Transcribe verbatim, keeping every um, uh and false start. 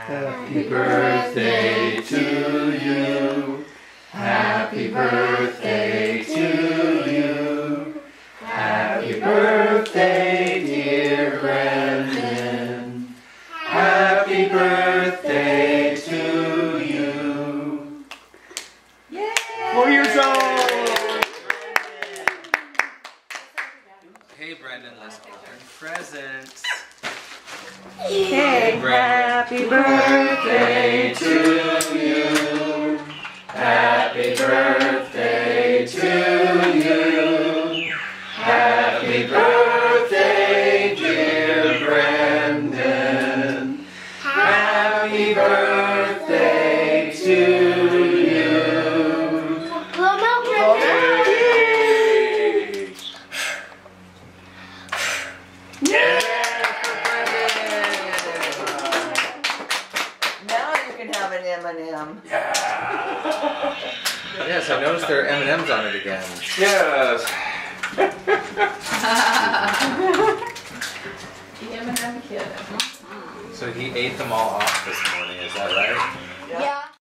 Happy birthday to you. Happy birthday to you. Happy birthday, dear Brenden. Happy birthday to you. Yay! Four years old. Hey Brenden, let's open presents. Hey, happy birthday to you. Happy birthday to you. Happy birthday, dear Brenden. Happy birthday to you. Blow milk, Brenden. Yeah. Now you can have an M and M. Yeah. Yes, I noticed there are M and M's on it again. Yes. The M and M kid. So he ate them all off this morning, is that right? Yeah.